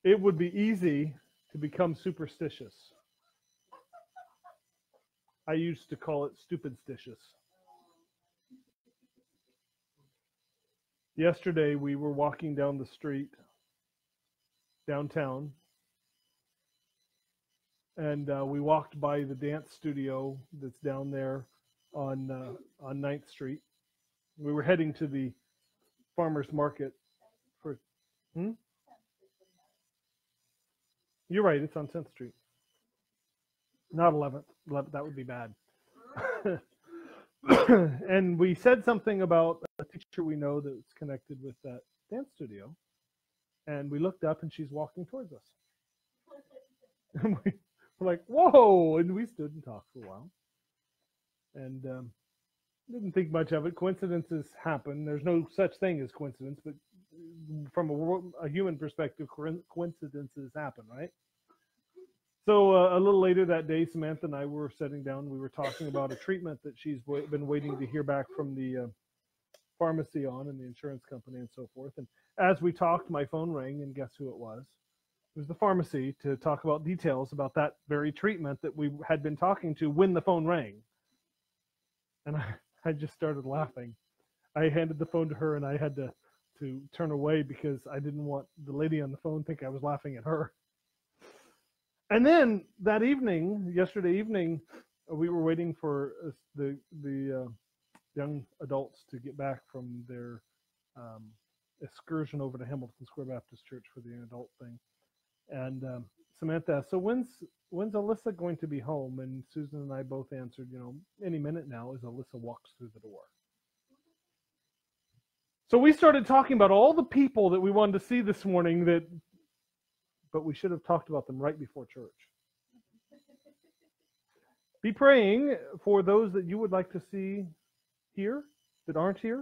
it would be easy to become superstitious. I used to call it stupidstitious. Yesterday, we were walking down the street downtown, and we walked by the dance studio that's down there on 9th Street. We were heading to the farmers market for. You're right. It's on 10th Street, not 11th. 11th, that would be bad. And we said something about a teacher we know that's connected with that dance studio. And we looked up, and she's walking towards us. And we're like, whoa! And we stood and talked for a while. And didn't think much of it. Coincidences happen. There's no such thing as coincidence, but from a human perspective, coincidences happen, right? So a little later that day, Samantha and I were sitting down. We were talking about a treatment that she's been waiting to hear back from the pharmacy on, and the insurance company and so forth. And as we talked, my phone rang, and guess who it was? It was the pharmacy to talk about details about that very treatment that we had been talking to when the phone rang. And I just started laughing. I handed the phone to her, and I had to turn away because I didn't want the lady on the phone to think I was laughing at her. And then that evening, yesterday evening, we were waiting for the young adults to get back from their excursion over to Hamilton Square Baptist Church for the adult thing. And Samantha asked, so when's Alyssa going to be home? And Susan and I both answered, any minute now as Alyssa walks through the door. So we started talking about all the people that we wanted to see this morning, but we should have talked about them right before church. Be praying for those that you would like to see here, that aren't here,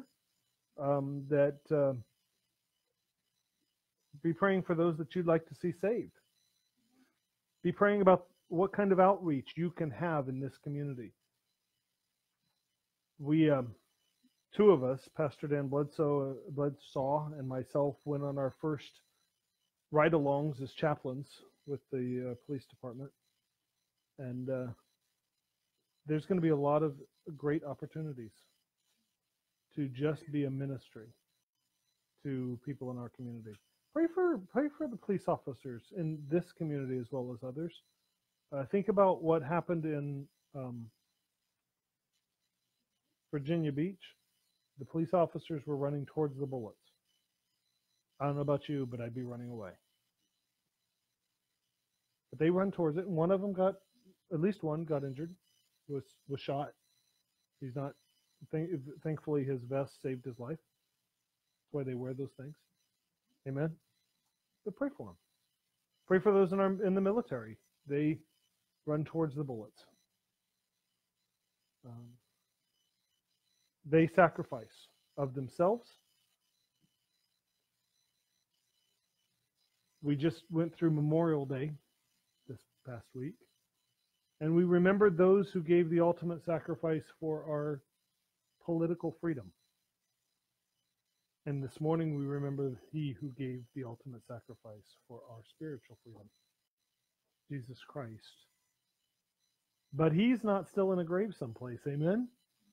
be praying for those that you'd like to see saved. Be praying about what kind of outreach you can have in this community. We, two of us, Pastor Dan Bledsaw and myself, went on our first ride-alongs as chaplains with the police department. And there's going to be a lot of great opportunities to just be a ministry to people in our community. Pray for the police officers in this community as well as others. Think about what happened in Virginia Beach. The police officers were running towards the bullets. I don't know about you, but I'd be running away. But they run towards it, and one of them at least one got injured, was shot. He's not, thankfully his vest saved his life. That's why they wear those things. Amen. But pray for them. Pray for those in the military. They run towards the bullets. They sacrifice of themselves. We just went through Memorial Day this past week, and we remembered those who gave the ultimate sacrifice for our political freedom. And this morning we remember he who gave the ultimate sacrifice for our spiritual freedom, Jesus Christ. But he's not still in a grave someplace, amen?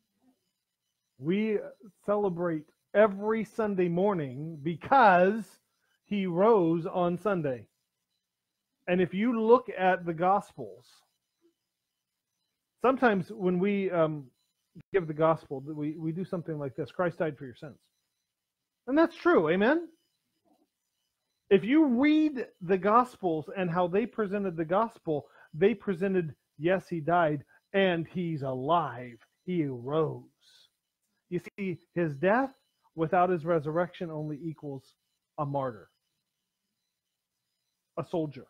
We celebrate every Sunday morning because he rose on Sunday. And if you look at the Gospels, sometimes when we give the Gospel, we do something like this: Christ died for your sins. And that's true, amen? If you read the Gospels and how they presented the Gospel, they presented, yes, he died, and he's alive. He arose. You see, his death without his resurrection only equals a martyr, a soldier.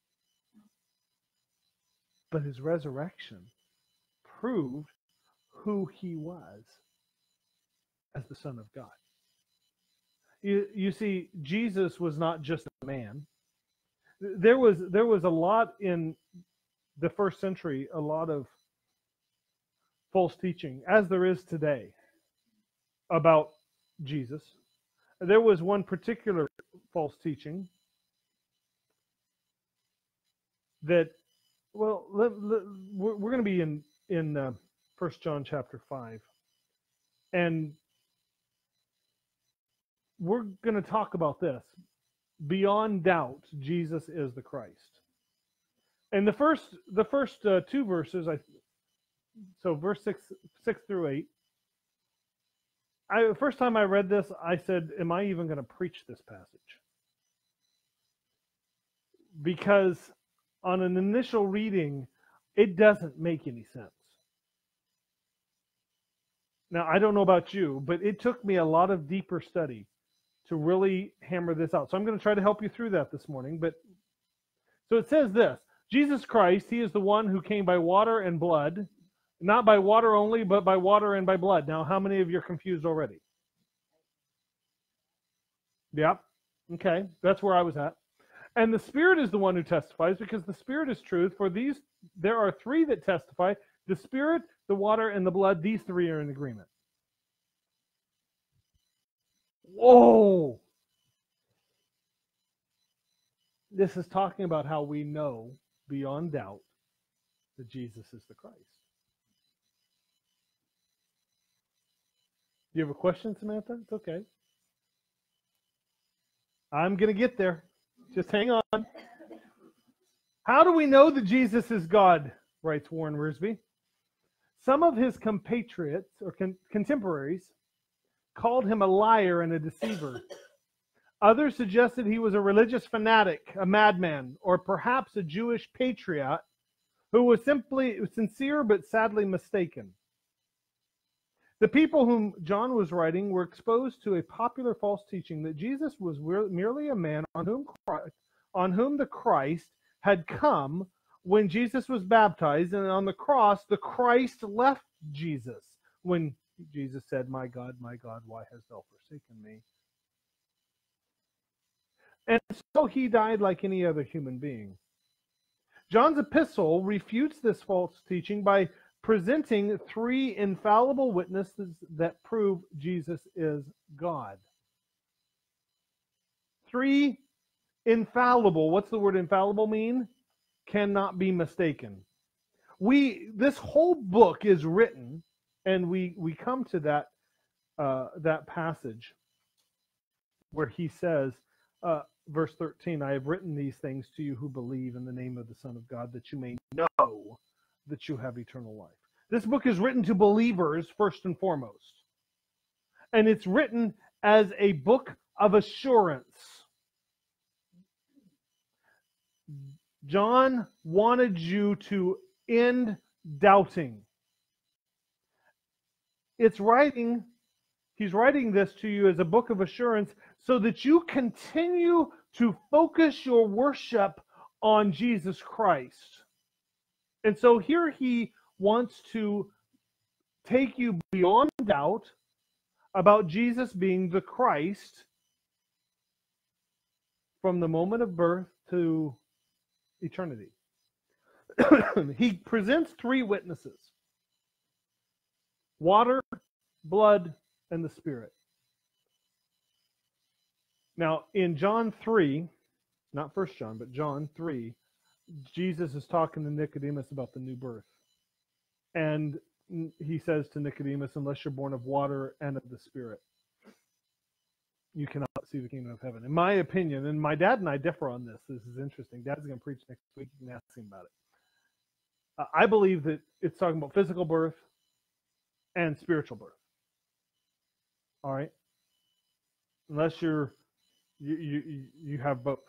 But his resurrection proved who he was as the Son of God. You see, Jesus was not just a man. There was a lot in the first century, a lot of false teaching, as there is today, about Jesus. There was one particular false teaching that, well, we're going to be in 1 John chapter 5. And we're going to talk about this. Beyond doubt, Jesus is the Christ. And the first two verses, so verse 6 through 8. The first time I read this, I said, am I even going to preach this passage? Because on an initial reading, it doesn't make any sense. Now, I don't know about you, but it took me a lot of deeper study to really hammer this out. So I'm going to try to help you through that this morning. But so it says this: Jesus Christ, he is the one who came by water and blood, not by water only, but by water and by blood. Now, how many of you are confused already? Yep. Okay, that's where I was at. And the Spirit is the one who testifies, because the Spirit is truth. For there are three that testify: the Spirit, the water, and the blood. These three are in agreement. Whoa! This is talking about how we know beyond doubt that Jesus is the Christ. Do you have a question, Samantha? It's okay. I'm going to get there. Just hang on. How do we know that Jesus is God? Writes Warren Wiersbe. Some of his compatriots or contemporaries called him a liar and a deceiver. Others suggested he was a religious fanatic, a madman, or perhaps a Jewish patriot who was simply sincere but sadly mistaken. The people whom John was writing were exposed to a popular false teaching that Jesus was merely a man on whom the Christ had come when Jesus was baptized, and on the cross the Christ left Jesus when Jesus said, my God, why hast thou forsaken me?" And so he died like any other human being. John's epistle refutes this false teaching by presenting three infallible witnesses that prove Jesus is God. Three infallible. What's the word infallible mean? Cannot be mistaken. This whole book is written, and we come to that passage where he says, verse 13, "I have written these things to you who believe in the name of the Son of God, that you may know that you have eternal life." This book is written to believers first and foremost. And it's written as a book of assurance. John wanted you to end doubting. He's writing this to you as a book of assurance so that you continue to focus your worship on Jesus Christ. And so here he wants to take you beyond doubt about Jesus being the Christ from the moment of birth to eternity. He presents three witnesses: water, blood, and the Spirit. Now, in John 3, not 1 John, but John 3, Jesus is talking to Nicodemus about the new birth. And he says to Nicodemus, unless you're born of water and of the Spirit, you cannot see the kingdom of heaven. In my opinion, and my dad and I differ on this. This is interesting. Dad's going to preach next week. You can ask him about it. I believe that it's talking about physical birth and spiritual birth. All right? Unless you have both.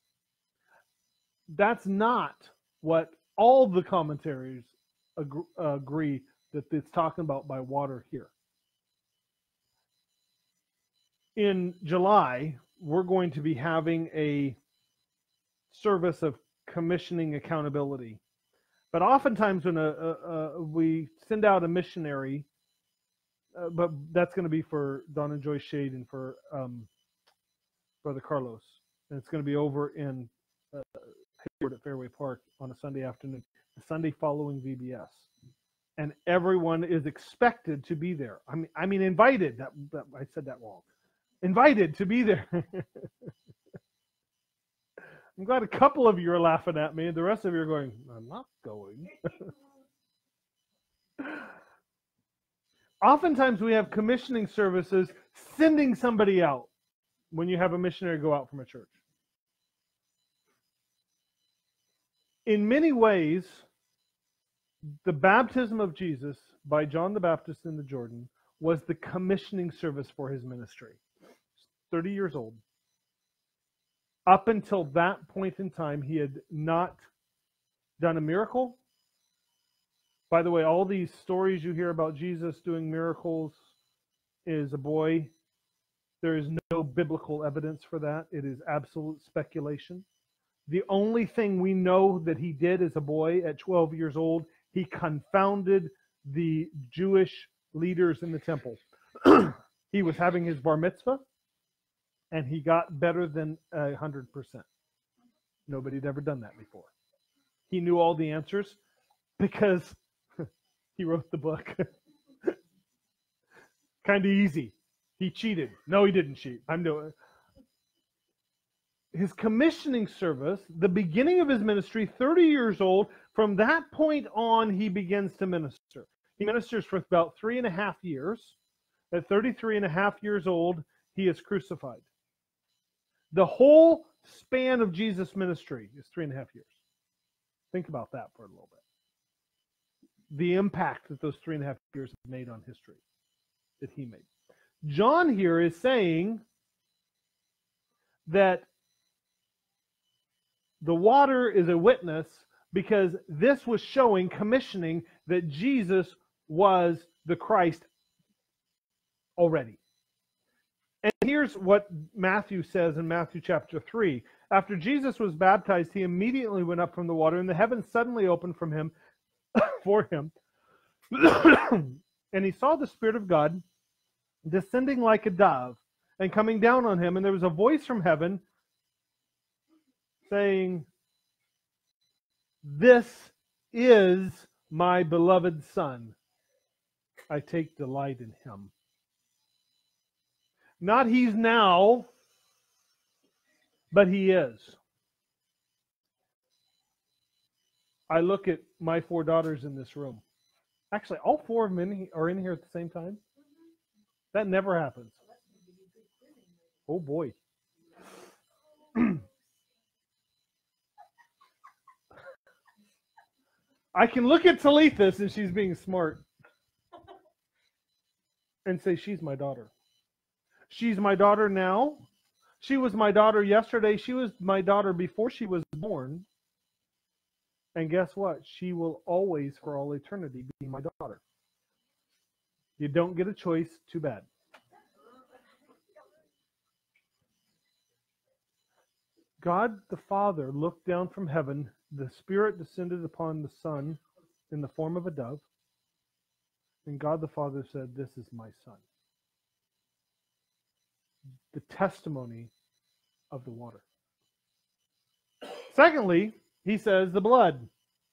That's not what all the commentaries agree that it's talking about by water here. In July, we're going to be having a service of commissioning accountability. But oftentimes when we send out a missionary, but that's going to be for Don and Joyce Shade and for Brother Carlos. And it's going to be over in Hayward at Fairway Park on a Sunday afternoon, the Sunday following VBS. And everyone is expected to be there. I mean invited. I said that wrong. Invited to be there. I'm glad a couple of you are laughing at me, and the rest of you are going, I'm not going. Oftentimes we have commissioning services sending somebody out when you have a missionary go out from a church. In many ways, the baptism of Jesus by John the Baptist in the Jordan was the commissioning service for his ministry. 30 years old. Up until that point in time, he had not done a miracle. By the way, all these stories you hear about Jesus doing miracles is a boy. There is no biblical evidence for that. It is absolute speculation. The only thing we know that he did as a boy at 12 years old, he confounded the Jewish leaders in the temple. He was having his bar mitzvah, and he got better than 100%. Nobody had ever done that before. He knew all the answers because he wrote the book. Kind of easy. He cheated. No, he didn't cheat. I'm doing it. His commissioning service, the beginning of his ministry, 30 years old, from that point on, he begins to minister. He ministers for about 3.5 years. At 33.5 years old, he is crucified. The whole span of Jesus' ministry is 3.5 years. Think about that for a little bit. The impact that those 3.5 years have made on history, that he made. John here is saying that the water is a witness because this was showing, commissioning, that Jesus was the Christ already. And here's what Matthew says in Matthew chapter 3. After Jesus was baptized, he immediately went up from the water, and the heavens suddenly opened from him, for him. And he saw the Spirit of God descending like a dove and coming down on him. And there was a voice from heaven saying, "This is my beloved Son. I take delight in him." Not he's now, but he is. I look at my 4 daughters in this room. Actually, all 4 of them are in here at the same time. That never happens. Oh boy. I can look at Talitha, and she's being smart, and say, she's my daughter. She's my daughter now. She was my daughter yesterday. She was my daughter before she was born. And guess what? She will always, for all eternity, be my daughter. You don't get a choice. Too bad. God the Father looked down from heaven. The Spirit descended upon the Son in the form of a dove. And God the Father said, "This is my Son." The testimony of the water. Secondly, he says the blood.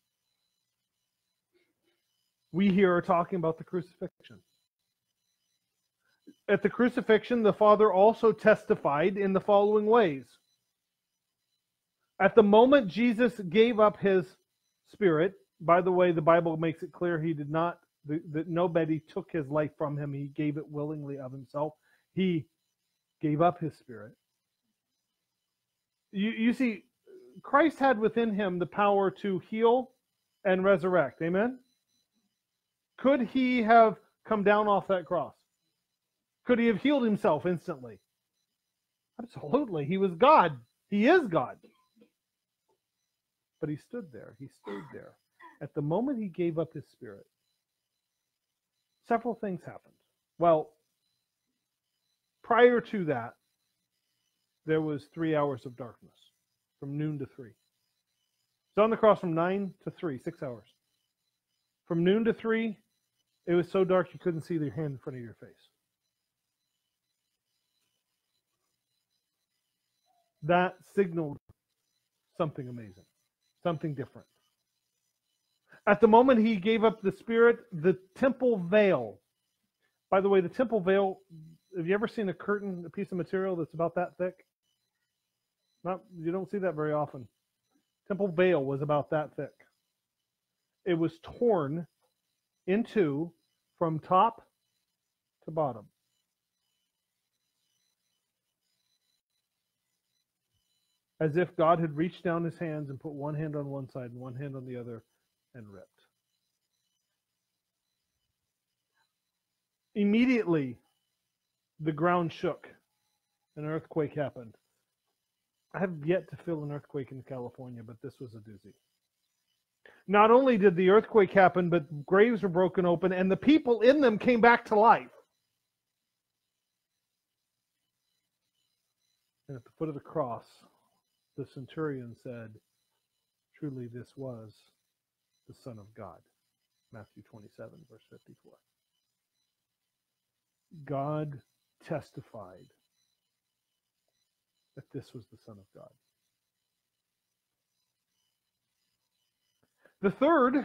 We here are talking about the crucifixion. At the crucifixion, the Father also testified in the following ways. At the moment Jesus gave up his Spirit, by the way, the Bible makes it clear he did not, that nobody took his life from him. He gave it willingly of himself. He gave up his Spirit. You see, Christ had within him the power to heal and resurrect. Amen? Could he have come down off that cross? Could he have healed himself instantly? Absolutely. He was God. He is God. But he stood there. He stayed there. At the moment he gave up his Spirit, several things happened. Well, prior to that, there was 3 hours of darkness, from noon to 3. So on the cross from 9 to 3, 6 hours. From noon to 3, it was so dark you couldn't see your hand in front of your face. That signaled something amazing, something different. At the moment he gave up the Spirit, the temple veil. By the way, the temple veil, have you ever seen a curtain, a piece of material that's about that thick? You don't see that very often. Temple veil was about that thick. It was torn in two from top to bottom. As if God had reached down his hands and put one hand on one side and one hand on the other and ripped. Immediately, the ground shook. An earthquake happened. I have yet to feel an earthquake in California, but this was a doozy. Not only did the earthquake happen, but graves were broken open and the people in them came back to life. And at the foot of the cross, the centurion said, "Truly this was the Son of God." Matthew 27, verse 54. God testified that this was the Son of God. The third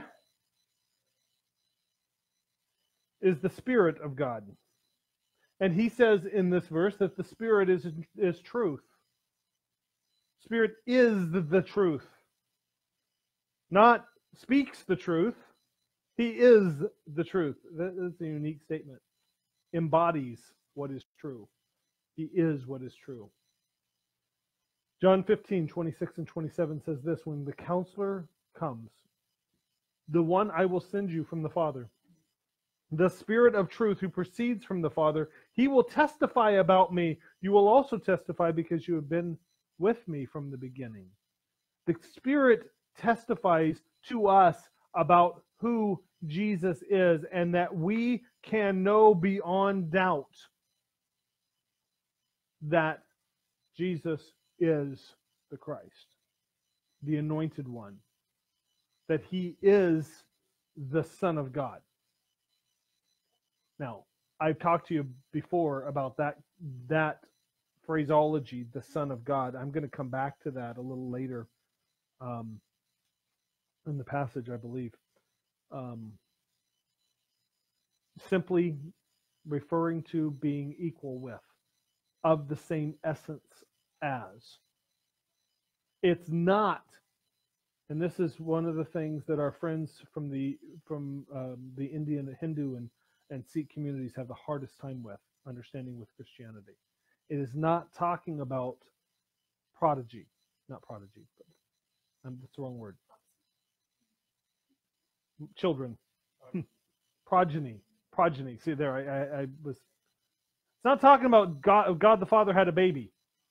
is the Spirit of God. And he says in this verse that the Spirit is truth. Spirit is the truth. Not speaks the truth. He is the truth. That is a unique statement. Embodies what is true. He is what is true. John 15, 26 and 27 says this: when the counselor comes, the one I will send you from the Father, the Spirit of truth who proceeds from the Father, he will testify about me. You will also testify because you have been with me from the beginning. The Spirit testifies to us about who Jesus is, and that we can know beyond doubt that Jesus is the Christ, the Anointed One, that he is the Son of God. Now, I've talked to you before about that phraseology, the Son of God. I'm going to come back to that a little later in the passage, I believe. Simply referring to being equal with, of the same essence as. It's not, and this is one of the things that our friends from the Indian, Hindu, and Sikh communities have the hardest time with understanding with Christianity. It is not talking about prodigy, not prodigy, but that's the wrong word. Children, progeny. See there, I was. It's not talking about God the Father had a baby.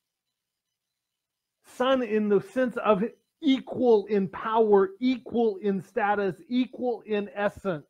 Son in the sense of equal in power, equal in status, equal in essence.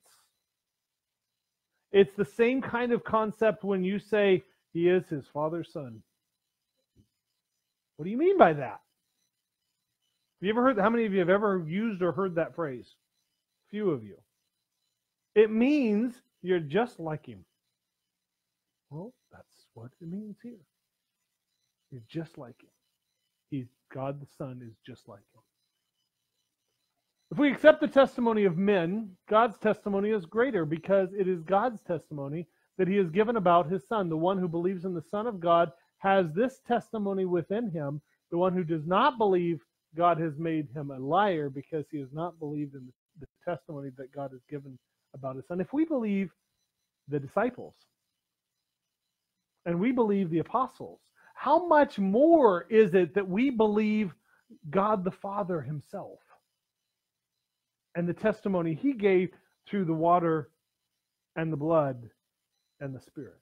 It's the same kind of concept when you say he is his Father's son. What do you mean by that? Have you ever heard? How many of you have ever used or heard that phrase? Few of you. It means you're just like him. Well, that's what it means here. You're just like him. God the Son is just like him. If we accept the testimony of men, God's testimony is greater, because it is God's testimony that he has given about his Son. The one who believes in the Son of God has this testimony within him. The one who does not believe, God has made him a liar, because he has not believed in the testimony that God has given about his Son. If we believe the disciples and we believe the apostles, how much more is it that we believe God the Father himself and the testimony he gave through the water and the blood and the Spirit?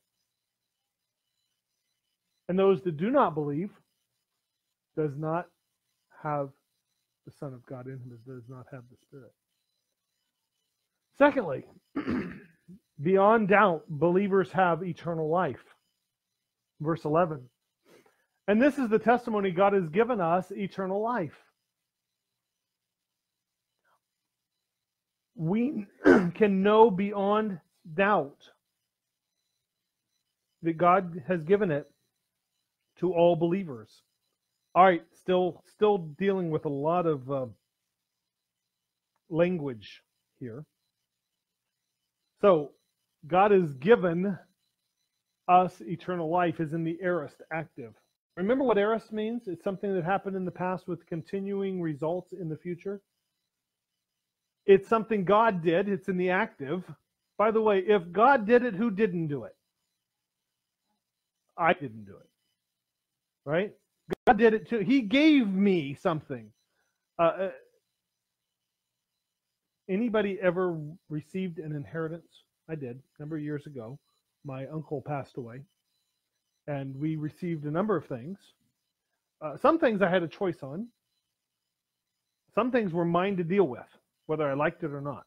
And those that do not believe does not have the Son of God in him, does not have the Spirit. Secondly, beyond doubt, believers have eternal life. Verse 11. And this is the testimony: God has given us eternal life. We can know beyond doubt that God has given it to all believers. All right, still dealing with a lot of language here. So, God has given us eternal life is in the aorist active. Remember what aorist means? It's something that happened in the past with continuing results in the future. It's something God did. It's in the active. By the way, if God did it, who didn't do it? I didn't do it. Right? God did it too. He gave me something. Anybody ever received an inheritance? I did a number of years ago. My uncle passed away, and we received a number of things. Some things I had a choice on. Some things were mine to deal with, whether I liked it or not.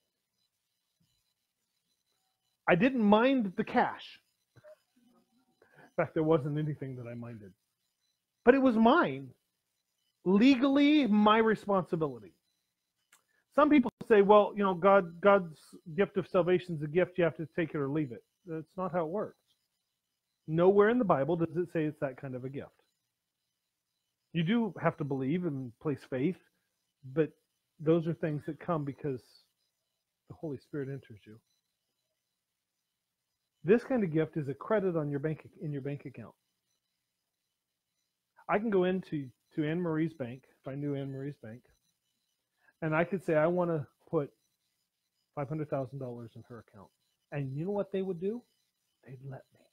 I didn't mind the cash. In fact, there wasn't anything that I minded. But it was mine. Legally, my responsibility. Some people say, well, you know, God's gift of salvation is a gift. You have to take it or leave it. That's not how it works. Nowhere in the Bible does it say it's that kind of a gift. You do have to believe and place faith, but those are things that come because the Holy Spirit enters you. This kind of gift is a credit on your bank account. I can go into Anne Marie's bank, if I knew Anne Marie's bank, and I could say I want to put $500,000 in her account. And you know what they would do? They'd let me.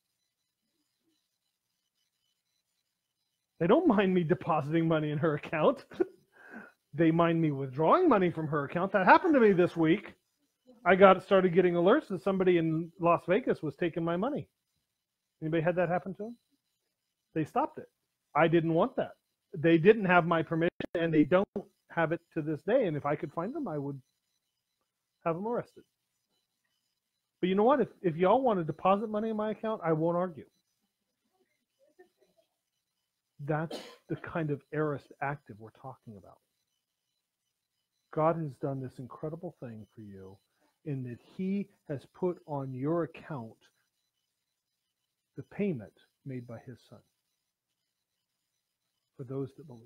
They don't mind me depositing money in her account. They mind me withdrawing money from her account. That happened to me this week. I started getting alerts that somebody in Las Vegas was taking my money. Anybody had that happen to them? They stopped it. I didn't want that. They didn't have my permission, and they don't have it to this day. And if I could find them, I would have them arrested. But you know what? If y'all want to deposit money in my account, I won't argue. That's the kind of aorist active we're talking about. God has done this incredible thing for you in that he has put on your account the payment made by his son for those that believe.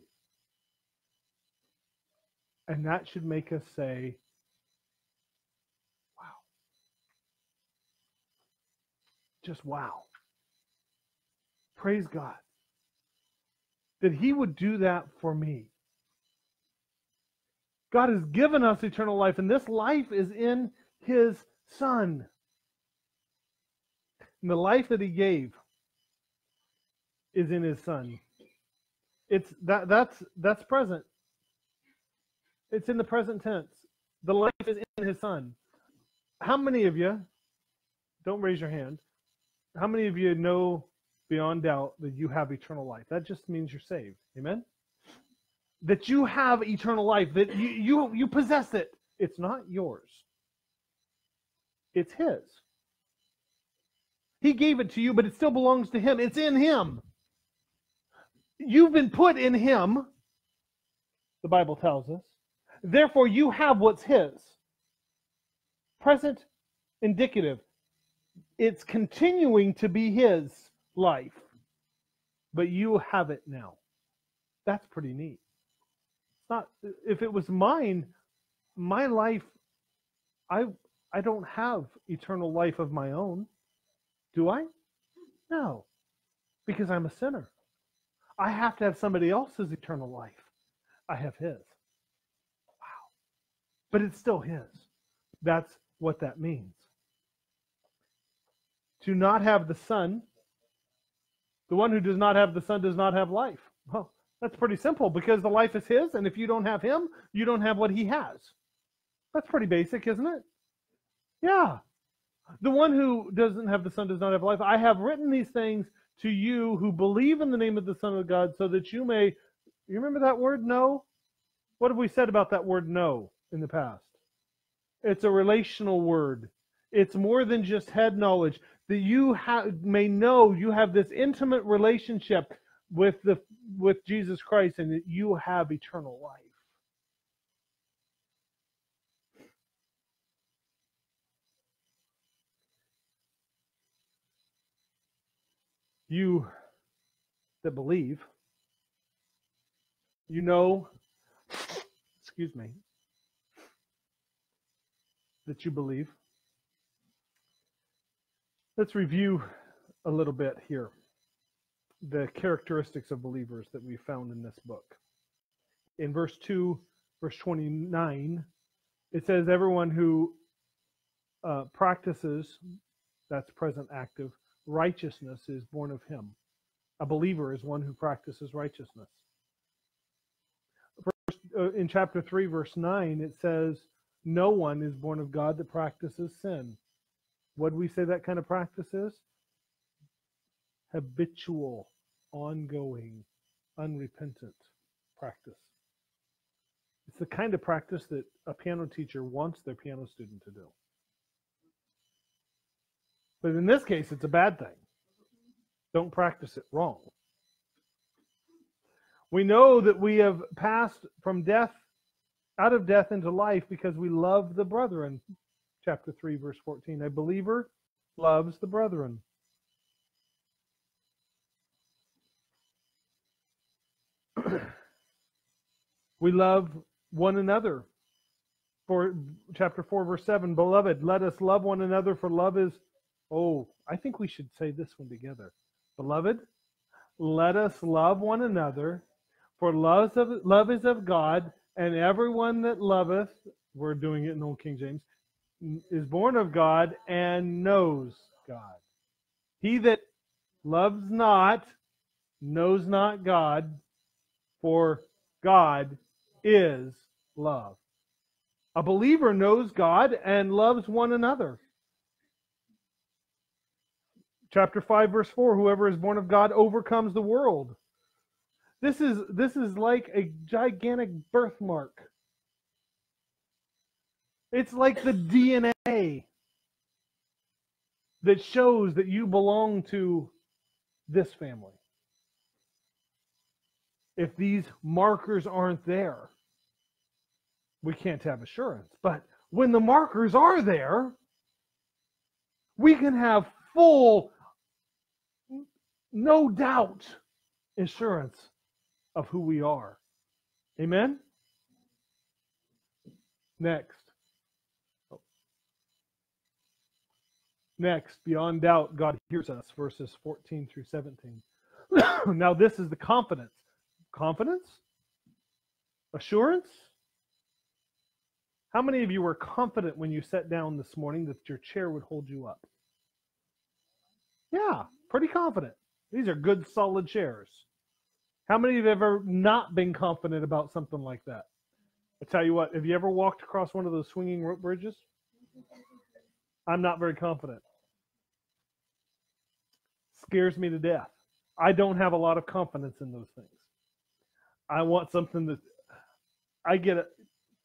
And that should make us say, wow. Just wow. Praise God that he would do that for me. God has given us eternal life, and this life is in his Son. And the life that he gave is in his Son. That's present. It's in the present tense. The life is in his Son. How many of you, don't raise your hand, how many of you know beyond doubt that you have eternal life? That just means you're saved. Amen? That you have eternal life, that you possess it. It's not yours. It's his. He gave it to you, but it still belongs to him. It's in him. You've been put in him, the Bible tells us. Therefore, you have what's his. Present indicative. It's continuing to be his life, but you have it now. That's pretty neat. It's not, if it was mine, my life, I don't have eternal life of my own. Do I? No, because I'm a sinner. I have to have somebody else's eternal life. I have his. Wow. But it's still his. That's what that means. To not have the Son, the one who does not have the Son does not have life. Well, that's pretty simple because the life is his, and if you don't have him, you don't have what he has. That's pretty basic, isn't it? Yeah. The one who doesn't have the Son does not have life. I have written these things to you who believe in the name of the Son of God so that you may, you remember that word know? What have we said about that word know in the past? It's a relational word. It's more than just head knowledge. That you may know you have this intimate relationship with Jesus Christ and that you have eternal life. You that believe, you know, excuse me, that you believe. Let's review a little bit here. the characteristics of believers that we found in this book. In verse 2, verse 29, it says, everyone who practices, that's present active, righteousness is born of him. A believer is one who practices righteousness. In chapter 3, verse 9, it says, no one is born of God that practices sin. What do we say that kind of practice is? Habitual, ongoing, unrepentant practice. It's the kind of practice that a piano teacher wants their piano student to do. But in this case, it's a bad thing. Don't practice it wrong. We know that we have passed from death, out of death into life because we love the brethren. Chapter 3, verse 14. A believer loves the brethren. We love one another. For chapter 4, verse 7, beloved, let us love one another, for love is... Oh, I think we should say this one together. Beloved, let us love one another, for love is of God, and everyone that loveth, we're doing it in Old King James, is born of God and knows God. He that loves not knows not God, for God is love. A believer knows God and loves one another. Chapter 5, verse 4, whoever is born of God overcomes the world. This is like a gigantic birthmark. It's like the DNA that shows that you belong to this family. If these markers aren't there, we can't have assurance. But when the markers are there, we can have full, no doubt, assurance of who we are. Amen? Next. Next, beyond doubt, God hears us, verses 14 through 17. Now this is the confidence. Confidence? Assurance? How many of you were confident when you sat down this morning that your chair would hold you up? Yeah, pretty confident. These are good, solid chairs. How many of you have ever not been confident about something like that? I tell you what, have you ever walked across one of those swinging rope bridges? I'm not very confident. Scares me to death. I don't have a lot of confidence in those things. I want something that I get it.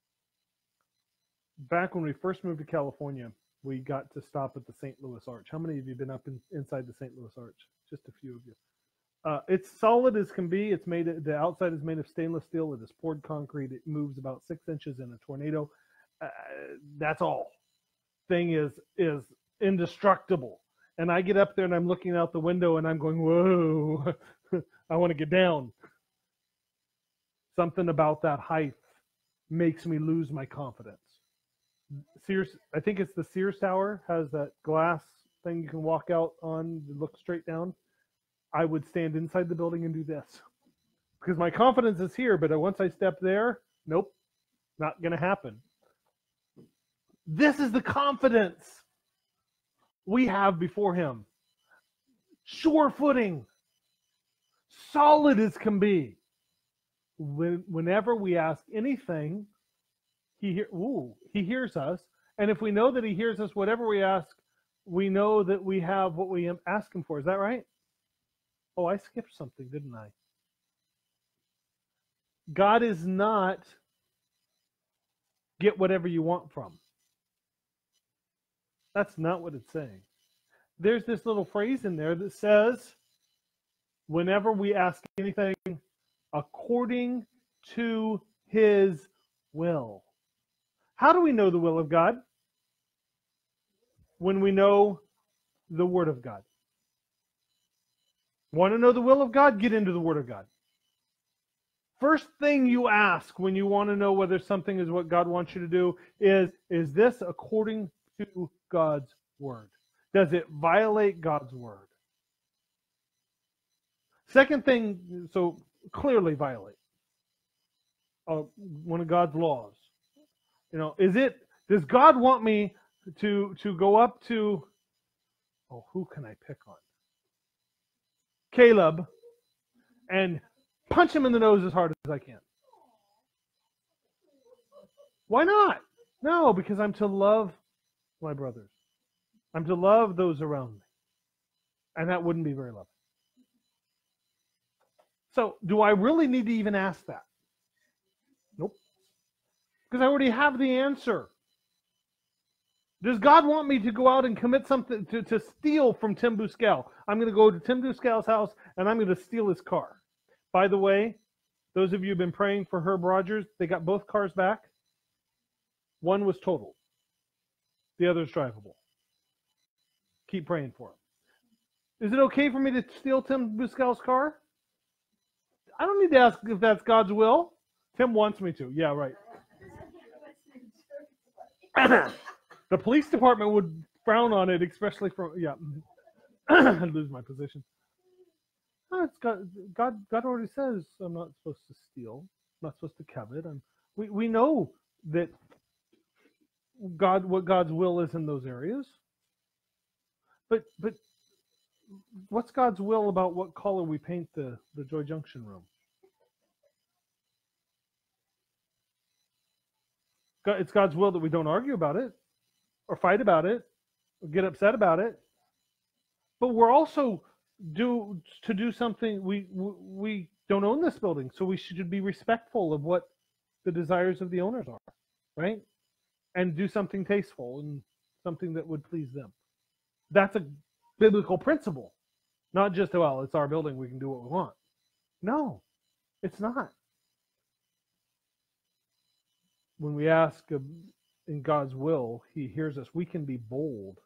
Back when we first moved to California, we got to stop at the St. Louis Arch. How many of you have been up inside the St. Louis Arch? Just a few of you. It's solid as can be. It's made. The outside is made of stainless steel. It is poured concrete. It moves about 6 inches in a tornado. That's all. Thing is indestructible. And I get up there and I'm looking out the window and I'm going, whoa, I want to get down. Something about that height makes me lose my confidence. Sears, I think it's the Sears Tower, has that glass thing you can walk out on, look straight down. I would stand inside the building and do this. Because my confidence is here, but once I step there, nope, not going to happen. This is the confidence we have before him. Sure footing. Solid as can be. Whenever we ask anything, he hears us. And if we know that he hears us, whatever we ask, we know that we have what we ask him for. Is that right? Oh, I skipped something, didn't I? God is not get whatever you want from. That's not what it's saying. There's this little phrase in there that says, whenever we ask anything according to his will. How do we know the will of God? When we know the Word of God. Want to know the will of God? Get into the Word of God. First thing you ask when you want to know whether something is what God wants you to do is this according to God's Word? Does it violate God's Word? Second thing, so clearly violate one of God's laws. Does God want me to go up to, who can I pick on? Caleb, and punch him in the nose as hard as I can? Why not? No, because I'm to love my brothers. I'm to love those around me. And that wouldn't be very loving. So, do I really need to even ask that? Nope. Because I already have the answer. Does God want me to go out and commit something, to steal from Tim Buscal? I'm going to go to Tim Buscal's house and I'm going to steal his car. By the way, those of you who've been praying for Herb Rogers, they got both cars back. One was totaled. The other's drivable. Keep praying for him. Is it okay for me to steal Tim Buscal's car? I don't need to ask if that's God's will. Tim wants me to. Yeah, right. The police department would frown on it, especially from, I'd lose my position. It's God already says I'm not supposed to steal. I'm not supposed to covet. We know that what God's will is in those areas. But what's God's will about what color we paint the Joy Junction room? It's God's will that we don't argue about it, or fight about it, or get upset about it. But we're also do something. We don't own this building, so we should be respectful of what the desires of the owners are, right? And do something tasteful and something that would please them. That's a biblical principle, not just, well, it's our building, we can do what we want. No, it's not. When we ask in God's will, He hears us. We can be bold.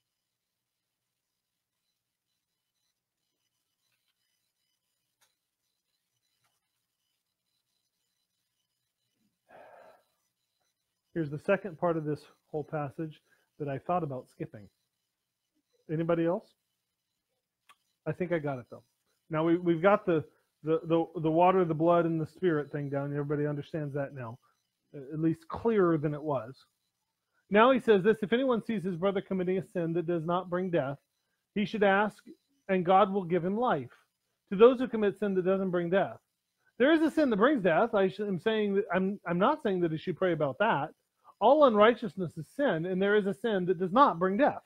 Here's the second part of this whole passage that I thought about skipping. Anybody else? I think I got it though. Now we've got the water, the blood, and the spirit thing down. Everybody understands that now, at least clearer than it was. Now he says this: if anyone sees his brother committing a sin that does not bring death, he should ask, and God will give him life. To those who commit sin that doesn't bring death, there is a sin that brings death. I'm saying that I'm not saying that he should pray about that. All unrighteousness is sin, and there is a sin that does not bring death.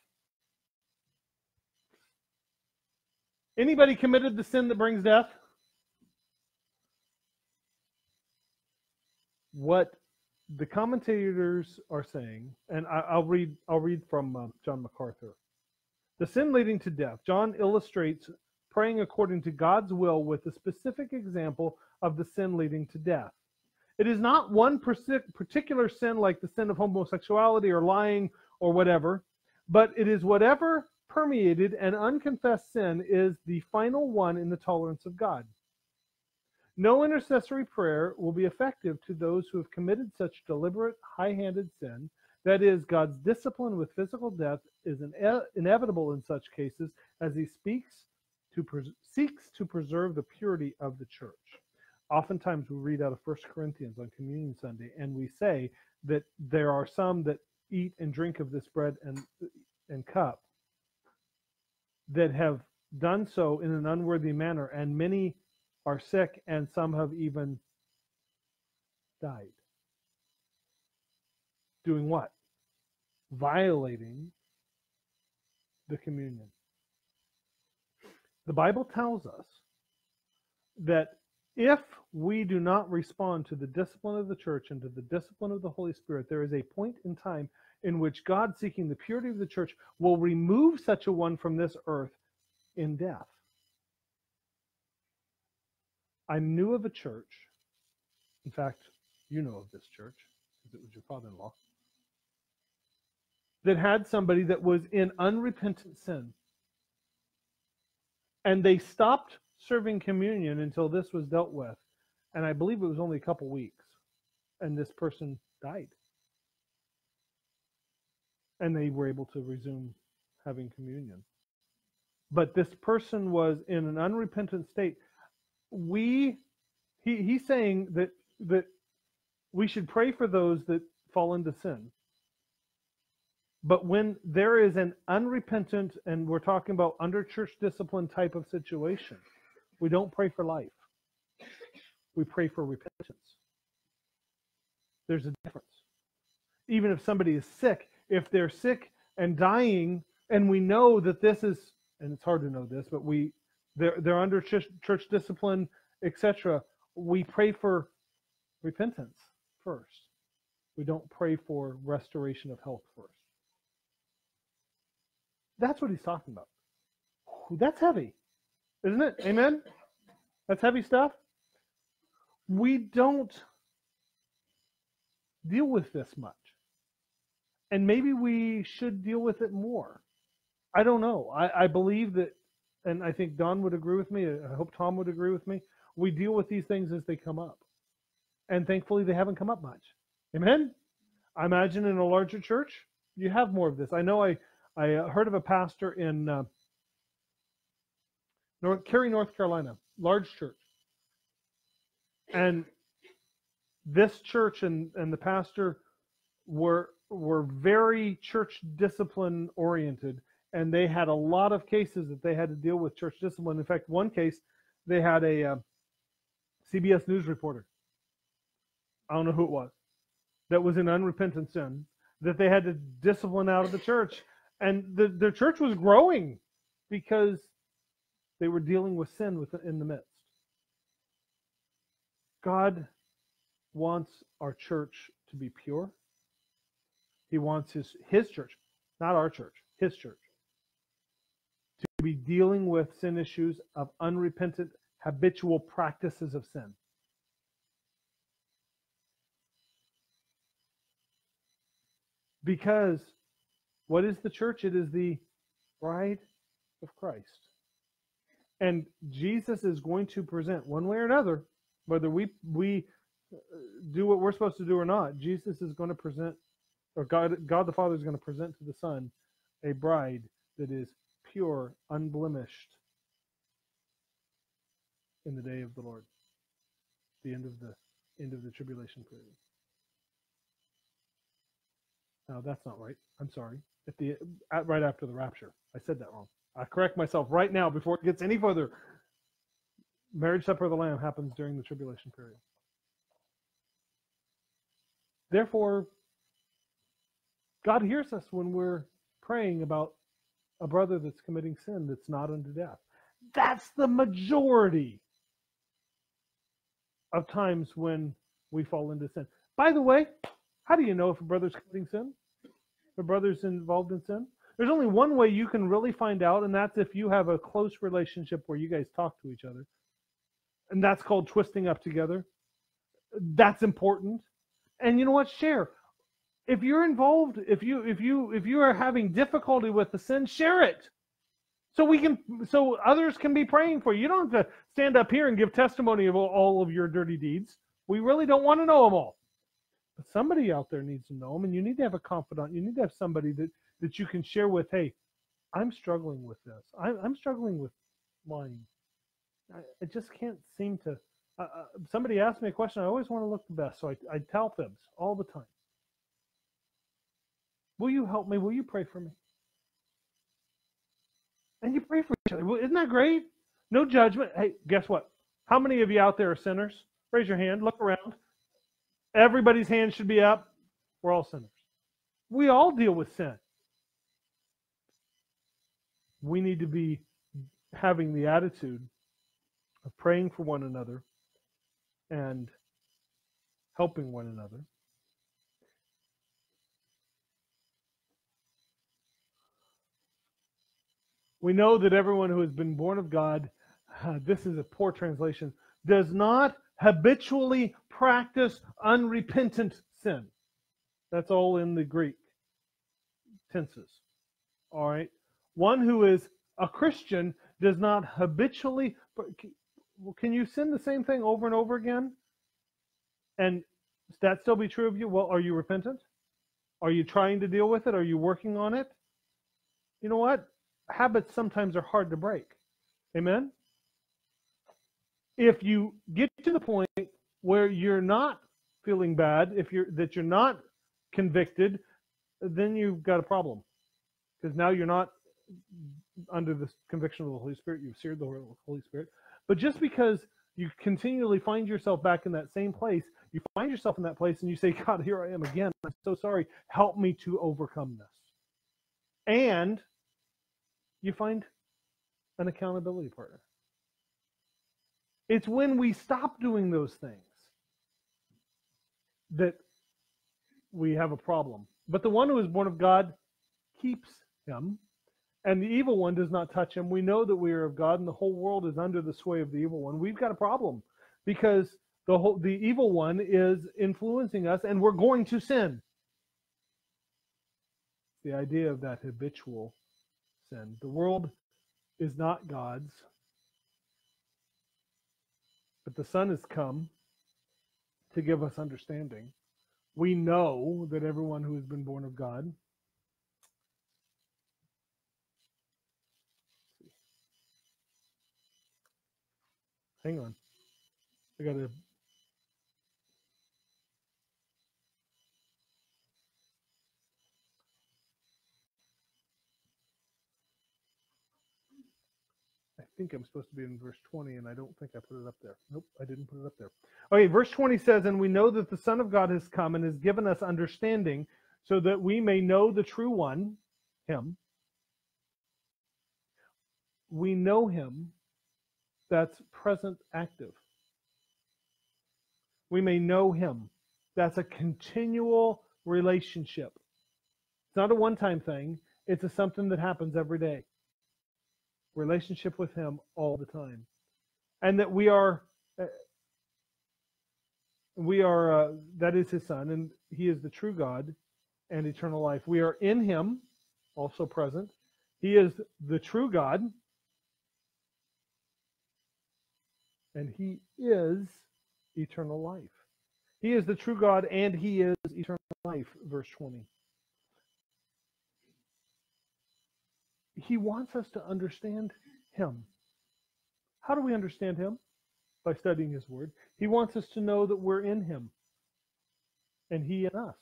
Anybody committed the sin that brings death? What the commentators are saying, and I'll read from John MacArthur. The sin leading to death. John illustrates praying according to God's will with a specific example of the sin leading to death. It is not one particular sin like the sin of homosexuality or lying or whatever, but it is whatever permeated and unconfessed sin is the final one in the tolerance of God. No intercessory prayer will be effective to those who have committed such deliberate, high-handed sin. That is, God's discipline with physical death is inevitable in such cases as He seeks to preserve the purity of the church. Oftentimes we read out of 1 Corinthians on Communion Sunday, and we say that there are some that eat and drink of this bread and cup that have done so in an unworthy manner, and many are sick, and some have even died. Doing what? Violating the communion. The Bible tells us that if we do not respond to the discipline of the church and to the discipline of the Holy Spirit, there is a point in time in which God, seeking the purity of the church, will remove such a one from this earth in death. I knew of a church, in fact, you know of this church, because it was your father-in-law, that had somebody that was in unrepentant sin. And they stopped serving communion until this was dealt with. And I believe it was only a couple weeks. And this person died. And they were able to resume having communion. But this person was in an unrepentant state he's saying that we should pray for those that fall into sin. But when there is an unrepentant, and we're talking about under church discipline type of situation, we don't pray for life. We pray for repentance. There's a difference. Even if somebody is sick, if they're sick and dying, and we know that this is, and it's hard to know this, but they're under church discipline, etc., we pray for repentance first. We don't pray for restoration of health first. That's what he's talking about. That's heavy, isn't it? Amen? That's heavy stuff. We don't deal with this much. And maybe we should deal with it more. I don't know. I believe that, and I think Don would agree with me, I hope Tom would agree with me, we deal with these things as they come up. And thankfully they haven't come up much. Amen? I imagine in a larger church, you have more of this. I know I heard of a pastor in Cary, North Carolina, large church. And this church and the pastor were very church discipline oriented, and they had a lot of cases that they had to deal with church discipline. In fact, one case, they had a CBS News reporter, I don't know who it was, that was in unrepentant sin, that they had to discipline out of the church. And their church was growing because they were dealing with sin in the midst. God wants our church to be pure. He wants his church, not our church, his church, to be dealing with sin issues of unrepentant, habitual practices of sin. Because what is the church? It is the bride of Christ. And Jesus is going to present, one way or another, whether we do what we're supposed to do or not, Jesus is going to present, or God the Father is going to present to the Son a bride that is pure, unblemished in the day of the Lord, the end of the tribulation period. Now that's not right. I'm sorry. Right after the rapture, I said that wrong. I correct myself right now before it gets any further. Marriage supper of the Lamb happens during the tribulation period. Therefore, God hears us when we're praying about a brother that's committing sin that's not unto death. That's the majority of times when we fall into sin. By the way, how do you know if a brother's committing sin? If a brother's involved in sin? There's only one way you can really find out, and that's if you have a close relationship where you guys talk to each other. And that's called twisting up together. That's important. And you know what? Share. If you're involved, if you are having difficulty with the sin, share it. So others can be praying for you. You don't have to stand up here and give testimony of all of your dirty deeds. We really don't want to know them all. But somebody out there needs to know them, and you need to have a confidant. You need to have somebody that you can share with. Hey, I'm struggling with this. I'm struggling with lying. I just can't seem to. Somebody asked me a question. I always want to look the best, so I tell fibs all the time. Will you help me? Will you pray for me? And you pray for each other. Well, isn't that great? No judgment. Hey, guess what? How many of you out there are sinners? Raise your hand. Look around. Everybody's hand should be up. We're all sinners. We all deal with sin. We need to be having the attitude of praying for one another and helping one another. We know that everyone who has been born of God, this is a poor translation, does not habitually practice unrepentant sin. That's all in the Greek tenses. All right. One who is a Christian does not habitually. Can you sin the same thing over and over again? And that still be true of you? Well, are you repentant? Are you trying to deal with it? Are you working on it? You know what? Habits sometimes are hard to break. Amen? If you get to the point where you're not feeling bad, that you're not convicted, then you've got a problem, because now you're not under the conviction of the Holy Spirit. You've seared the Holy Spirit. But just because you continually find yourself back in that same place, you find yourself in that place and you say, God, here I am again. I'm so sorry. Help me to overcome this. And you find an accountability partner. It's when we stop doing those things that we have a problem. But the one who is born of God keeps him, and the evil one does not touch him. We know that we are of God, and the whole world is under the sway of the evil one. We've got a problem because the evil one is influencing us, and we're going to sin. The idea of that habitual sin. The world is not God's, but the Son has come to give us understanding. We know that everyone who has been born of God hang on. I think I'm supposed to be in verse 20, and I don't think I put it up there. Nope, I didn't put it up there. Okay, verse 20 says, and we know that the Son of God has come and has given us understanding so that we may know the true one, him. We know him. That's present active. We may know him. That's a continual relationship. It's not a one-time thing. It's something that happens every day. Relationship with him all the time. And that we are that is his Son, and he is the true God and eternal life. We are in him, also present. He is the true God, and he is eternal life. He is the true God, and he is eternal life, verse 20. He wants us to understand him. How do we understand him? By studying his word. He wants us to know that we're in him, and he in us.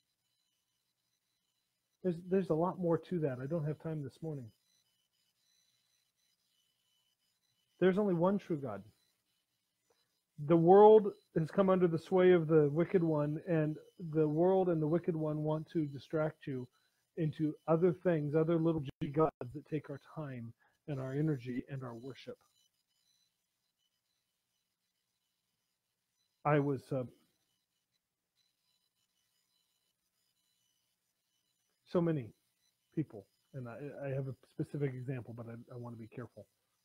There's a lot more to that. I don't have time this morning. There's only one true God. The world has come under the sway of the wicked one, and the world and the wicked one want to distract you into other things, other little g gods that take our time and our energy and our worship. I was so many people, and I have a specific example, but I want to be careful.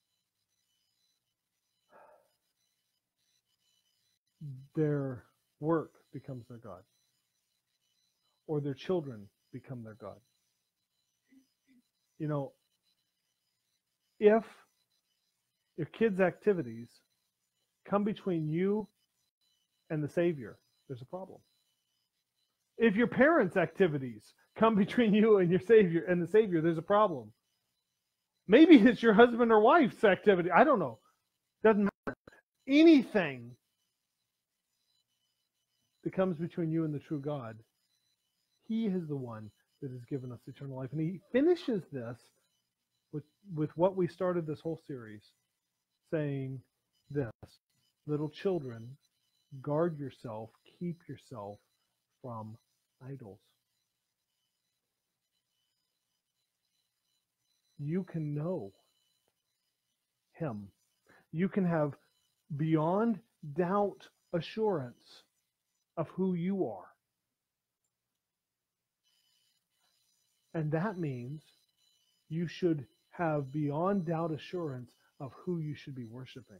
Their work becomes their God, or their children become their God. You know, if your kids' activities come between you and the Savior, there's a problem. If your parents' activities come between you and your Savior and the Savior, there's a problem. Maybe it's your husband or wife's activity. I don't know. Doesn't matter. Anything that comes between you and the true God, he is the one that has given us eternal life. And he finishes this with what we started this whole series, saying this: little children, guard yourself, keep yourself from idols. You can know him. You can have beyond doubt assurance of who you are. And that means you should have beyond doubt assurance of who you should be worshiping.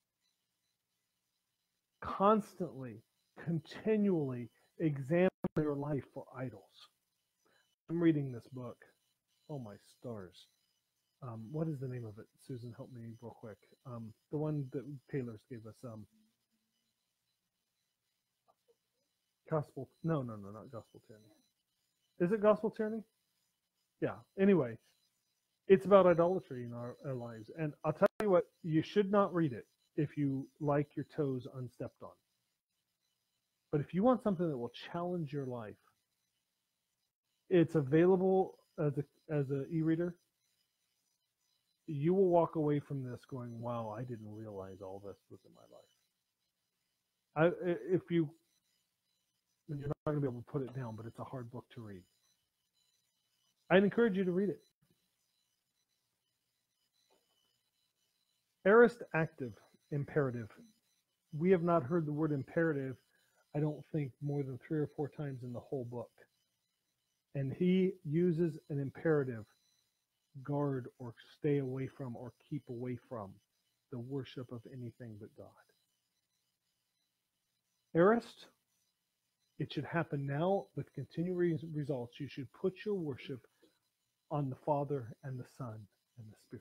Constantly, continually examine your life for idols. I'm reading this book. Oh my stars. What is the name of it? Susan, help me real quick. The one that Taylor's gave us. Gospel. No, not Gospel Tyranny. Is it Gospel Tyranny? Yeah. Anyway, it's about idolatry in our lives. And I'll tell you what, you should not read it if you like your toes unstepped on. But if you want something that will challenge your life, it's available as an e-reader. You will walk away from this going, wow, I didn't realize all this was in my life. You're not going to be able to put it down, but it's a hard book to read. I'd encourage you to read it. Aorist active, imperative. We have not heard the word imperative, I don't think, more than 3 or 4 times in the whole book. And he uses an imperative: guard or stay away from or keep away from the worship of anything but God. Aorist, it should happen now with continuing results. You should put your worship on the Father and the Son and the Spirit.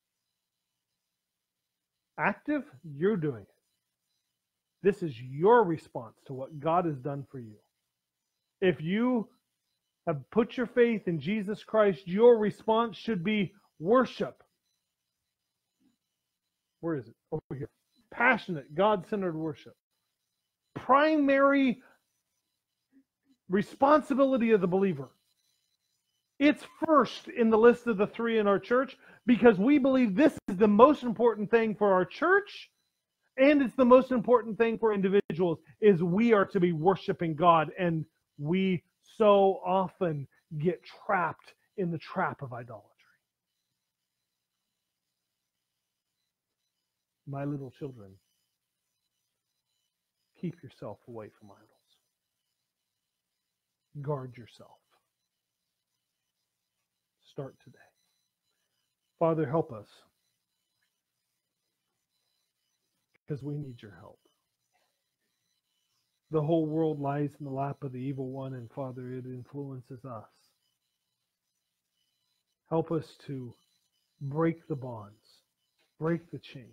Active, you're doing it. This is your response to what God has done for you. If you have put your faith in Jesus Christ, your response should be worship. Where is it? Over here. Passionate, God-centered worship. Primary responsibility of the believer. It's first in the list of the 3 in our church because we believe this is the most important thing for our church, and it's the most important thing for individuals, is we are to be worshiping God, and we so often get trapped in the trap of idolatry. My little children, keep yourself away from idols. Guard yourself. Start today. Father, help us, because we need your help. The whole world lies in the lap of the evil one, and Father, it influences us. Help us to break the bonds, break the chains,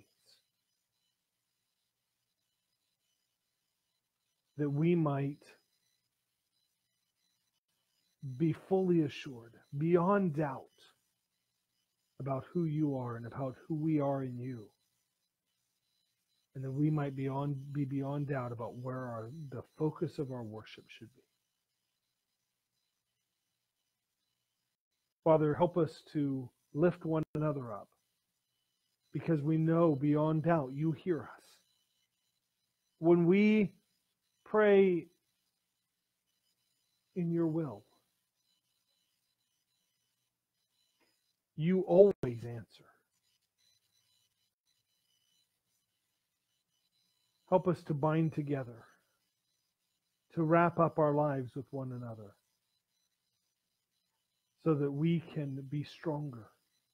that we might be fully assured, beyond doubt, about who you are and about who we are in you. And that we might be beyond doubt about where the focus of our worship should be. Father, help us to lift one another up, because we know beyond doubt you hear us. When we pray in your will, you always answer. Help us to bind together, to wrap up our lives with one another, so that we can be stronger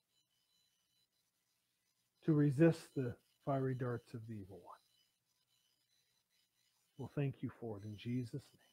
to resist the fiery darts of the evil one. Well, thank you for it in Jesus' name.